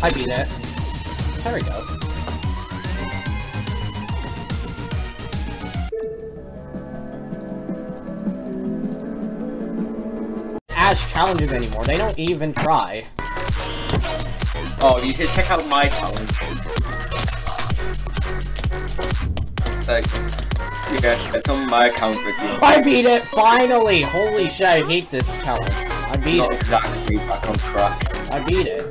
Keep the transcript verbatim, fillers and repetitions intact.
I beat it. There we go. As challenges anymore, they don't even try. Oh, you should check out my challenge. Like, yeah, it's on my account with you. I beat it, finally! Holy shit, I hate this challenge. I beat Not it. exactly back on track. I beat it.